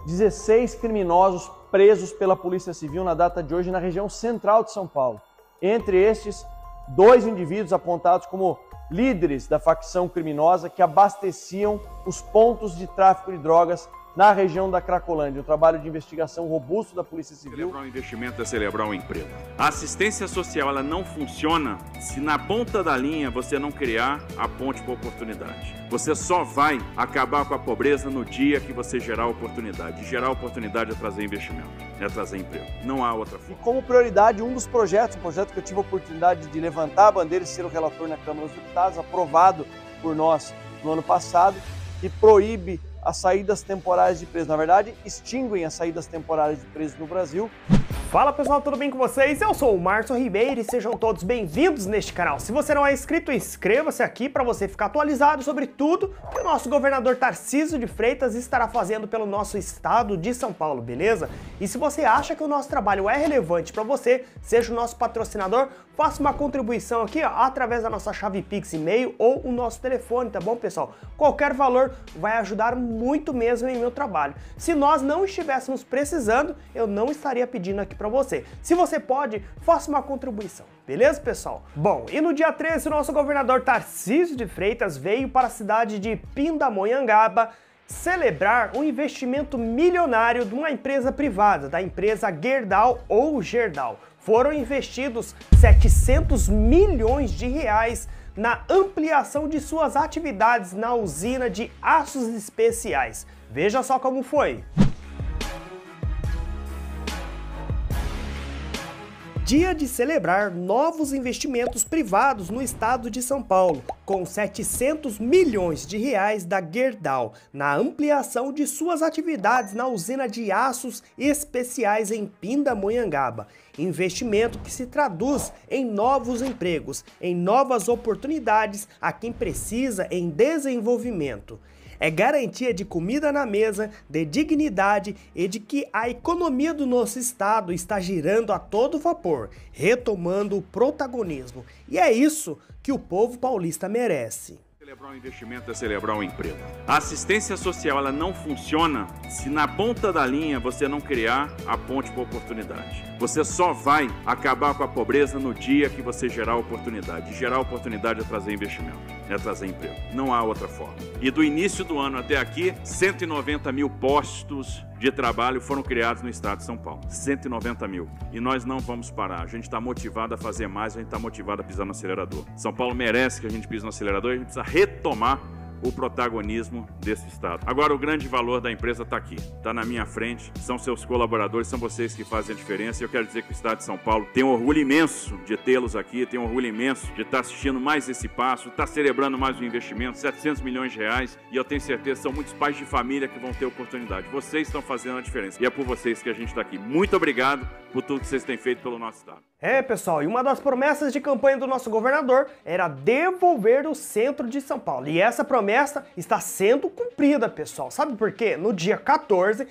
16 criminosos presos pela Polícia Civil na data de hoje na região central de São Paulo. Entre estes, 2 indivíduos apontados como líderes da facção criminosa que abasteciam os pontos de tráfico de drogas na região da Cracolândia. Um trabalho de investigação robusto da Polícia Civil. Celebrar um investimento é celebrar um emprego. A assistência social ela não funciona se na ponta da linha você não criar a ponte para a oportunidade. Você só vai acabar com a pobreza no dia que você gerar oportunidade. Gerar oportunidade é trazer investimento, é trazer emprego. Não há outra forma. E como prioridade, um dos projetos, um projeto que eu tive a oportunidade de levantar a bandeira e ser o relator na Câmara dos Deputados, aprovado por nós no ano passado, que proíbe as saídas temporárias de presos. Na verdade, extinguem as saídas temporárias de presos no Brasil. Fala pessoal, tudo bem com vocês? Eu sou o Márcio Ribeiro e sejam todos bem-vindos neste canal. Se você não é inscrito, inscreva-se aqui para você ficar atualizado sobre tudo que o nosso governador Tarcísio de Freitas estará fazendo pelo nosso estado de São Paulo, beleza? E se você acha que o nosso trabalho é relevante para você, seja o nosso patrocinador, faça uma contribuição aqui ó, através da nossa chave Pix e-mail ou o nosso telefone, tá bom pessoal? Qualquer valor vai ajudar muito mesmo em meu trabalho. Se nós não estivéssemos precisando, eu não estaria pedindo aqui para você. Se você pode, faça uma contribuição. Beleza, pessoal? Bom, e no dia 13, o nosso governador Tarcísio de Freitas veio para a cidade de Pindamonhangaba celebrar um investimento milionário de uma empresa privada, da empresa Gerdau ou Gerdau. Foram investidos 700 milhões de reais na ampliação de suas atividades na usina de aços especiais. Veja só como foi. Dia de celebrar novos investimentos privados no estado de São Paulo, com 700 milhões de reais da Gerdau na ampliação de suas atividades na usina de aços especiais em Pindamonhangaba. Investimento que se traduz em novos empregos, em novas oportunidades a quem precisa em desenvolvimento. É garantia de comida na mesa, de dignidade e de que a economia do nosso estado está girando a todo vapor, retomando o protagonismo. E é isso que o povo paulista merece. Celebrar um investimento é celebrar um emprego. A assistência social ela não funciona se na ponta da linha você não criar a ponte para a oportunidade. Você só vai acabar com a pobreza no dia que você gerar oportunidade. Gerar oportunidade é trazer investimento, é trazer emprego. Não há outra forma. E do início do ano até aqui, 190 mil postos de trabalho foram criados no estado de São Paulo. 190 mil. E nós não vamos parar. A gente está motivado a fazer mais, a gente está motivado a pisar no acelerador. São Paulo merece que a gente pise no acelerador e a gente precisa retomar o protagonismo desse estado. Agora o grande valor da empresa está aqui, está na minha frente, são seus colaboradores, são vocês que fazem a diferença e eu quero dizer que o estado de São Paulo tem um orgulho imenso de tê-los aqui, tem um orgulho imenso de estar assistindo mais esse passo, está celebrando mais um investimento, 700 milhões de reais e eu tenho certeza que são muitos pais de família que vão ter oportunidade. Vocês estão fazendo a diferença e é por vocês que a gente está aqui. Muito obrigado por tudo que vocês têm feito pelo nosso estado. É, pessoal, e uma das promessas de campanha do nosso governador era devolver o centro de São Paulo. E essa promessa está sendo cumprida, pessoal. Sabe por quê? No dia 14,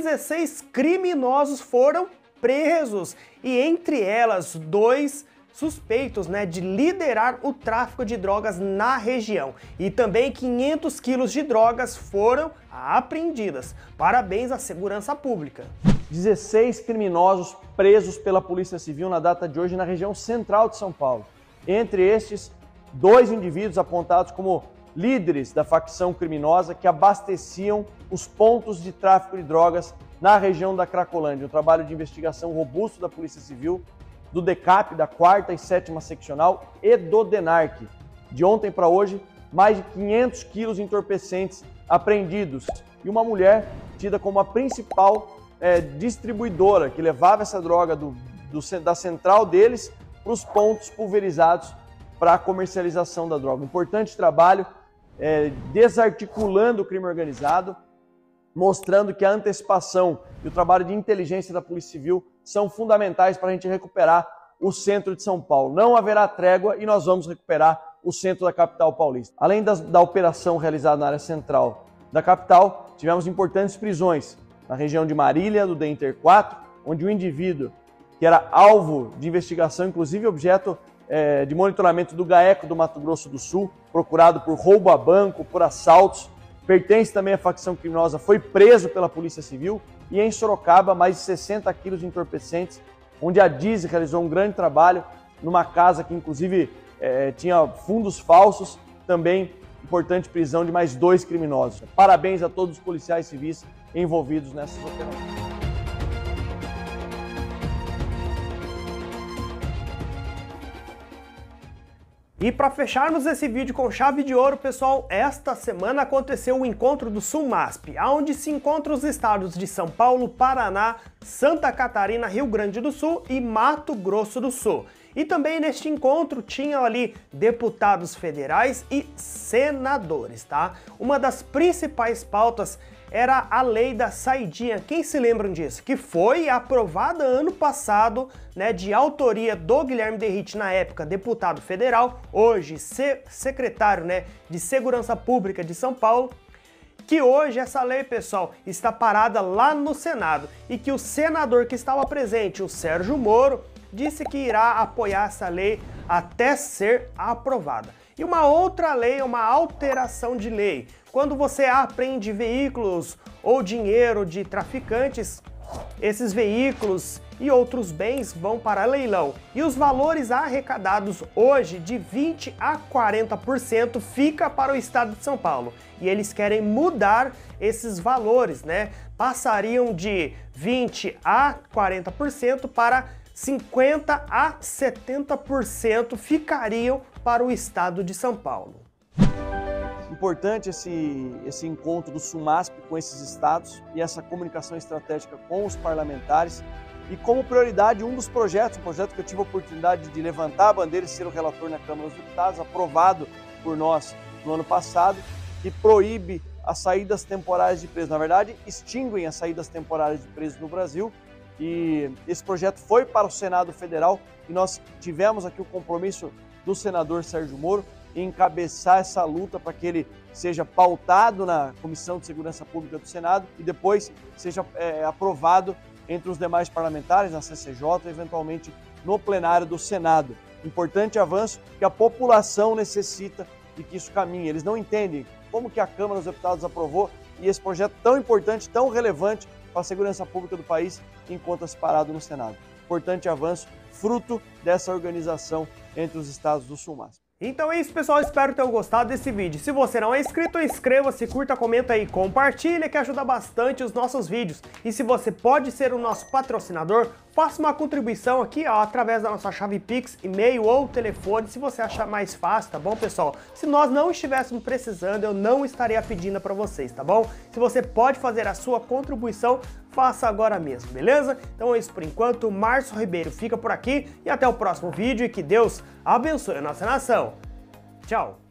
16 criminosos foram presos. E entre elas, 2 suspeitos, de liderar o tráfico de drogas na região. E também 500 quilos de drogas foram apreendidas. Parabéns à segurança pública. 16 criminosos presos pela Polícia Civil na data de hoje na região central de São Paulo. Entre estes, 2 indivíduos apontados como líderes da facção criminosa que abasteciam os pontos de tráfico de drogas na região da Cracolândia. Um trabalho de investigação robusto da Polícia Civil, do DECAP, da 4ª e 7ª Seccional e do DENARC. De ontem para hoje, mais de 500 quilos de entorpecentes apreendidos e uma mulher tida como a principal distribuidora que levava essa droga da central deles para os pontos pulverizados para a comercialização da droga. Importante trabalho desarticulando o crime organizado, mostrando que a antecipação e o trabalho de inteligência da Polícia Civil são fundamentais para a gente recuperar o centro de São Paulo. Não haverá trégua e nós vamos recuperar o centro da capital paulista. Além da operação realizada na área central da capital, tivemos importantes prisões na região de Marília, do DEINTER 4, onde o indivíduo que era alvo de investigação, inclusive objeto de monitoramento do GAECO do Mato Grosso do Sul, procurado por roubo a banco, por assaltos, pertence também à facção criminosa, foi preso pela Polícia Civil. E em Sorocaba, mais de 60 quilos de entorpecentes, onde a DISE realizou um grande trabalho numa casa que inclusive tinha fundos falsos, também importante prisão de mais 2 criminosos. Parabéns a todos os policiais civis envolvidos nessas operações. E para fecharmos esse vídeo com chave de ouro, pessoal, esta semana aconteceu o encontro do Sulmasp, onde se encontram os estados de São Paulo, Paraná, Santa Catarina, Rio Grande do Sul e Mato Grosso do Sul. E também neste encontro tinham ali deputados federais e senadores, tá? Uma das principais pautas era a lei da saidinha. Quem se lembram disso? Que foi aprovada ano passado, né, de autoria do Guilherme Derrite, na época deputado federal, hoje secretário, né, de Segurança Pública de São Paulo, que hoje essa lei, pessoal, está parada lá no Senado e que o senador que estava presente, o Sérgio Moro, disse que irá apoiar essa lei até ser aprovada. E uma outra lei, uma alteração de lei. Quando você apreende veículos ou dinheiro de traficantes, esses veículos e outros bens vão para leilão. E os valores arrecadados hoje, de 20% a 40%, fica para o estado de São Paulo. E eles querem mudar esses valores, né? Passariam de 20% a 40% para 50% a 70% ficariam para o estado de São Paulo. Importante esse encontro do Sulmasp com esses estados e essa comunicação estratégica com os parlamentares. E como prioridade, um dos projetos, um projeto que eu tive a oportunidade de levantar a bandeira e ser o relator na Câmara dos Deputados, aprovado por nós no ano passado, que proíbe as saídas temporárias de presos. Na verdade, extinguem as saídas temporárias de presos no Brasil. E esse projeto foi para o Senado Federal e nós tivemos aqui o compromisso do senador Sérgio Moro em encabeçar essa luta para que ele seja pautado na Comissão de Segurança Pública do Senado e depois seja aprovado entre os demais parlamentares, na CCJ e eventualmente no plenário do Senado. Importante avanço que a população necessita de que isso caminhe. Eles não entendem como que a Câmara dos Deputados aprovou e esse projeto tão importante, tão relevante para a segurança pública do país encontra-se parado no Senado. Importante avanço, fruto dessa organização entre os estados do Sulmasp. Então é isso, pessoal, espero que tenham gostado desse vídeo. Se você não é inscrito, inscreva-se, curta, comenta aí, compartilha, que ajuda bastante os nossos vídeos. E se você pode ser o nosso patrocinador, faça uma contribuição aqui, ó, através da nossa chave Pix, e-mail ou telefone, se você achar mais fácil, tá bom, pessoal? Se nós não estivéssemos precisando, eu não estaria pedindo para vocês, tá bom? Se você pode fazer a sua contribuição, faça agora mesmo, beleza? Então é isso por enquanto, Márcio Ribeiro fica por aqui e até o próximo vídeo e que Deus abençoe a nossa nação. Tchau!